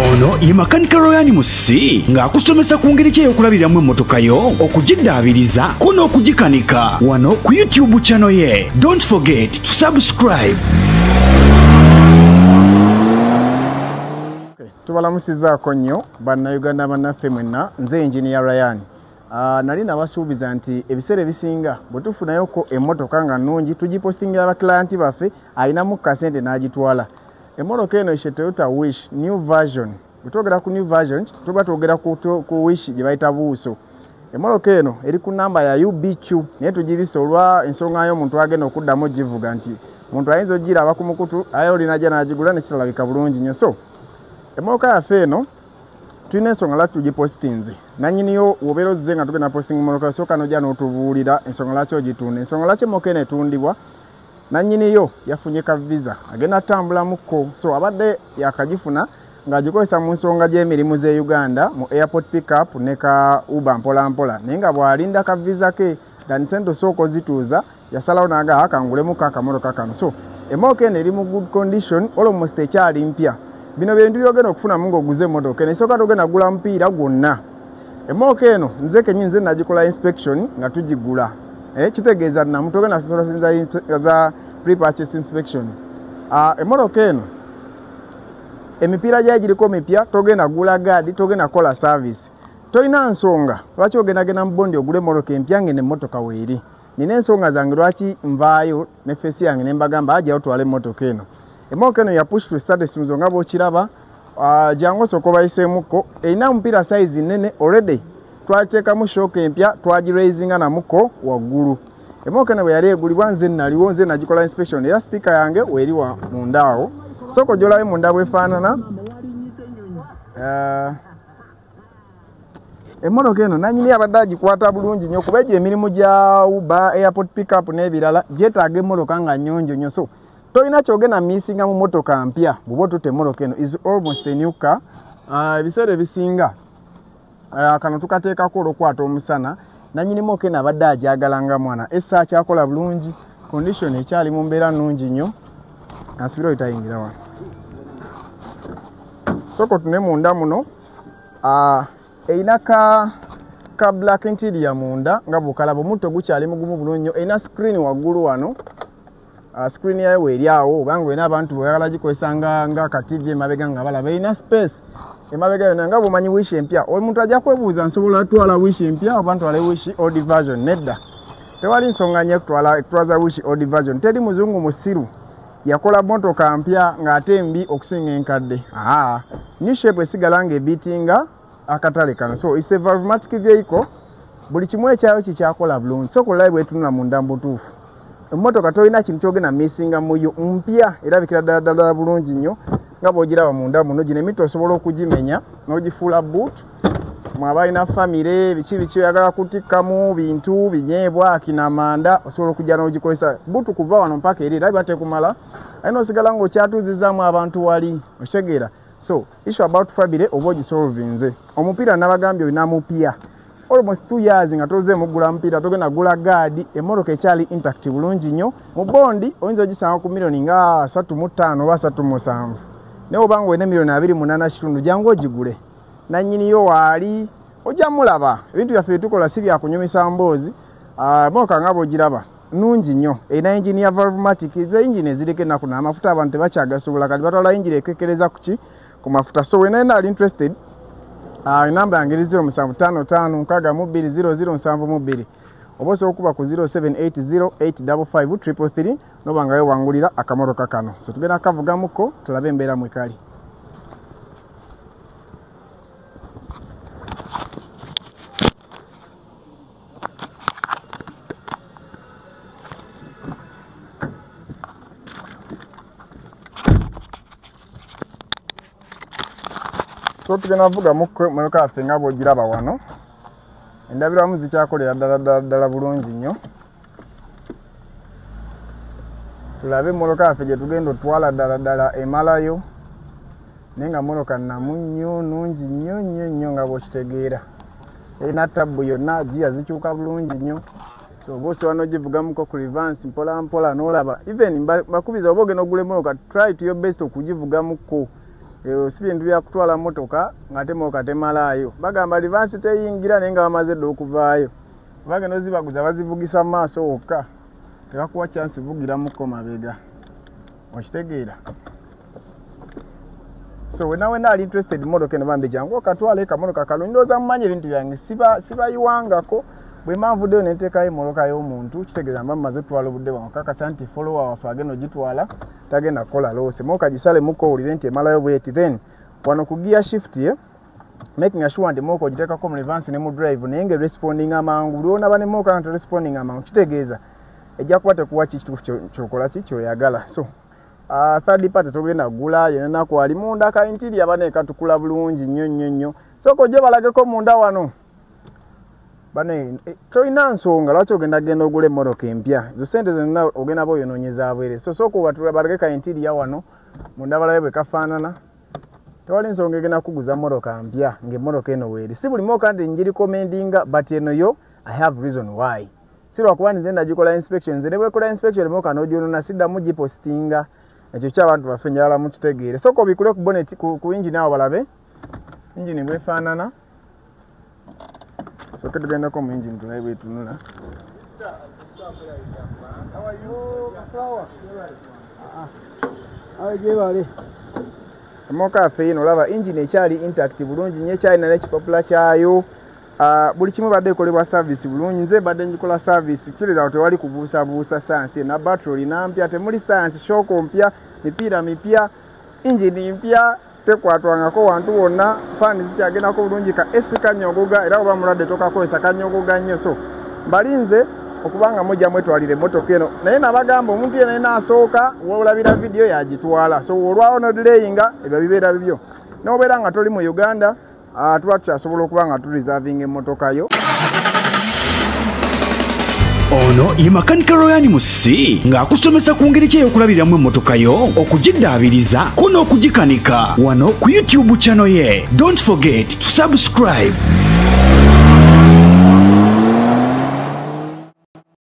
Ono ye makanika Royani Musi ng'akusomesa ku ngeri ki ey'okulabiramu emmotoka yo, okugiddaabiriza ko n'okugikanika wano ku YouTube channel ye. Don't forget to subscribe. Tubalamusizaako nnyo bannayuganda bannaffe mwenna, nze Engineer Ryan. Nali nabasuubiza nti ebiseera ebisinga bwe tufunayoko emmotoka nga nnungi tugipostingira abaklayenti baffe alinamu kasente n'agitwala. Emmotoka eno ishe Toyota Wish new version. Bwe twogera ku new version tuba twogera ku Wish gye bayita buuso. Emmotoka eno eri ku namba ya UBQ naye tugibisa olwa ensonga y'omuntu agenda okuddamu givuga nti muntu ayinza ogiraba ku mukutu aye olinajja n'agigula ne kirabika bulungi nnyo. So emmotoka yaffe eno tulina ensonga lwaki tugipostinze. Nannyiniyo wobeera ozze nga tugenda posting emmotoka sooka n'ojja n'otubuulira ensonga lwaki ogitunda. Ensonga lwaki emmotoka eno etundibwa, nannyiniyo yafunye ka visa agenda atambulamuko, so abadde yakagifuna ng'agikozesa mu nsonga gy'emirimu z'e Uganda mu airport pickup ne ka Uber mpola mpola, naye nga bw'alinda ka visa ke danisente osooka ozituuza yasalawo n'agaa akangulemu akamotoka kano. So emmotoka eno eri mu good condition, almost ekyali mpya. Bino bintu byogenda okufunamu ng'oguze emmotoka eno, esooka togenda gula mupiira gwonna. Emmotoka eno nze kennyini nze nagikola inspection nga tugigula. Kitegeeza namu togenda sosola za pre-purchase inspection. Emmotoka eno emipiira gyayo giriko mipya, togenda gula gaadi, togenda kola service. Tolina nsonga lwaki ogendagenda mu bondi ogule emmotoka empya ng'eno emmotoka weeri. Nina ensonga zange lwaki nvaayo ne feesi yange ne mbagamba ajja otwala emmotoka eno. Emmotoka eno ya push to start esimuzo nga bw'okiraba, jangu osooka obayiseemuko, erina mupiira size nnene already. Twateekamu shock empya twagiraisinga namuko waggulu. Emmotoka eno bwe yali egulibwa nze naliwo, nze nagikola inspection era stika yange weeri wa munda awo. Sooka ojolayo munda bwefaanana. Emmotoka eno nannyini abadde agikwata bulungi nnyo kuba egyo emirimu gya Uber, airport pickup n'ebirala gyetaaga emmotoka nga nnyonjo nnyo. So tolina kyogenda missinga mu mmotoka mpya bw'oba otutte emmotoka eno is almost a new car. Ebiseera ebisinga kano tukateekako olw'okwata omusana, nannyini mmotoka eno abadde agyagala nga mwana. Essa akyakola bulungi, condition ekyali mu mbeera nnungi nnyo. Asubira oyitayingira wano. Sooka otune munda muno. Erina ka black interior munda nga bw'okalaba, omutto gukyali mugumu bulungi nnyo. Erina screen waggulu wano. Screen yayo weeri awo, obanga olina abantu bweyagala gikozesa nga ka TV emabega nga balaba. Erina space emabega yonna nga bw'omanyi Wish empya. Omuntu ajja kwebuuza nsobola twala Wish empya oba ntwala Wish old version. Nedda, tewali nsonga nnyo kutwaza Wish old version. Teri muzungu musiru yakola mmotoka mpya ng'ate mbi okusinga enkadde. New shape esigala ng'ebiitinga akatale kano. So it's a valvematic vehicle, buli kimu ekyayo kikyakola bulungi. So kulayi bwetunula munda mbutuufu. Emmotoka tolina kintu kyogenda missinga muyo, mpya erabikira ddala bulungi nnyo nga bw'ogiraba munda muno. Gino emiti osobola okugimenya n'ogifuula boot. Mwaba alina famire biki oyagala kutikkamu bintu binyeebwa akinamanda, osobola okujja n'ogikozesa boot kuva wano mpaka eri era tekumala. Alina osigala ng'okyatuuzizaamu abantu wali, okitegeera. So issue about famire oba ogisolvinze. Omupiira nabagambye olina mupya almost 2 years nga toze mugula mupiira, togenda gula gaadi. Emmotoka ekyali intact bulungi nnyo. Mu bondi oyinza ogisanga ku milioni nga 35 oba 37. Naye obanga olina milioni 28 kitundu jangu ogigule. Nannyiniyo waali ojja mulaba. Ebintu byaffe byetukola si byakunyumisa mboozi. Emmotoka nga bw'ogiraba nnungi nnyo. Erina engine ya valvematic, ze engine eziriko ennaku n'amafuta abantu tebakyagasobola kati batwala engine ekekereza ku mafuta. So when ali interested, namba yange eri 0755620072 oba osobola okuba ku 0780855333 nobangayo wangulira akamotoka kano. So tugenda kavugamuko tulabe embeera mwekali. So tugenda vuga mukwe mmotoka yaffe nga bw'ogiraba wano. Endabiramu zikyakolera ddala bulungi nnyo. Tulabe emmotoka yaffe gye tugenda otwala ddala emalayo. Naye nga mmotoka nnamu nnyo, nnungi nnyo nga bw'okitegeera. Erina tabbu yonna giya zikyuka bulungi nnyo. So bosi wano givugamuko ku reverse mpola n'olaba. Even bakubiza oba ogenda ogula emmotoka, try to your best okugivugamuko. si bintu bya kutwala motoka ngate mokatemalayo bagamba advance teyingira naye nga bamaze dde okuvaayo bagenda ozibaguza bazivugisa mu maaso wokka tebakuwa chance vugiramuko mabega okitegeera so wena ali interested motoka eno bambi jangu okatwala ekamotoka kalungi ndowooza mumanye ebintu byange sibayiwangako bwe manvuddeyo neteekayo moloka y'omuntu kitegeeza mba mumaze otwala obudde bwange kakasa nti follower waffe agenda ogitwala tagenda kukola loose moka gisalemu owulire nti emalayo bweti then wano ku gear shift ye making sure nti moka ogiteekako mu reverse ne mu drive naye nga responding amangu buli onaba ne moka nti responding amangu kitegeeza ejja kuba tekuwa kituufu kyokola ki kyoyagala so third party togenda gula yenna kwali munda ka interior bane katukula bulungi nnyo soko jo balageko munda wano bane toina nsonga lwaki ogenda ogula emmotoka empya zo sente zonna ogenda boyonoonyeza abwere so soko batula balage ka interior wano munda balabe bwe kafaanana tewali nsonga egenda kuguza mmotoka mpya ng'emmotoka eno weeri si buli moka nti njiri commendinga but eno yo I have reason why si lwakuba nze ndagikola inspections ne bwekola inspection moka n'ogyonoona siddamu gipostinga ekyo ky'abantu baffe njala mukitegeere soko bikule ku bonnet ku engine awo balabe engine bwefaanana so ketugendako mu engine tulabe bwetunula emoka affe ino olaba engine ekyali intact bulungi nnyo ekyalina n'ekipapula kyayo buli kimu badde ekolebwa service bulungi nze badde njikola service kireza awo tewali kubuusabuusa sayansi na battery nampya temuli sayansi shoko mpya mipiira mipya engine mpya tekwatwangako wantu wonna fani zikyagendako bulungi ka esi kanyogoga era oba mulwadde tokakozesa kanyogoga nnyo so balinze okubanga mujja mwetwalire emmotoka eno naye nabagamba omuntu yena naasooka wolabira vidiyo yagitwala so olwawo nodelayinga ebyo bibeera bibyo nobeera nga toli mu Uganda tuba tukyasobola okuba nga tureservinga emmotoka yo ono ye makanika Royan Musi ng'akusomesa ku ngeri ki ey'okulabiramu emmotoka yo okugiddaabiriza ko n'okugikanika wano ku YouTube channel ye. Don't forget to subscribe.